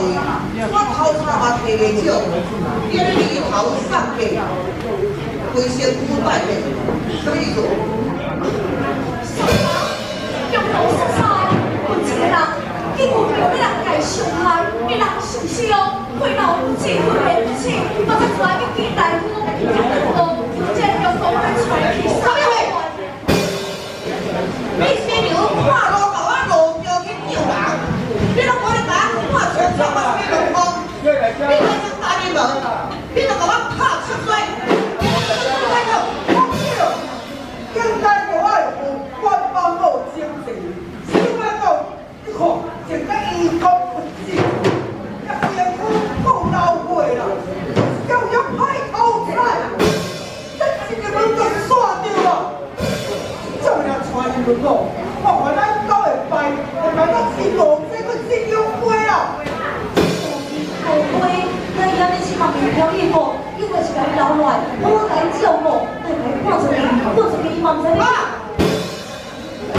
位，我头差嘛摕袂少，你安尼离头上计，规身躯带计，什么意思？ 用头实在，有一个人，结果有个人家伤害，你人受伤，会闹不治，会袂不治，我才带去见大夫，有这用刀来揣去杀人。你先牛看路搞我路标去救人，你拢无咧甲我看清楚我是咩状况？你来先打你门，你就甲我拍出水，你开口， 应该我有官方有精神，小妹讲，你看，整个医工不济，一边苦够老岁啦，又要歹口彩，咱一个人就煞掉了。这样传伊就讲，我看咱都会败，但咱信路这个信用亏啊。 后悔，那伊安尼是嘛唔可以无，因为是甲伊留落来，好难照顾，但系看一个，看一个伊嘛唔知你。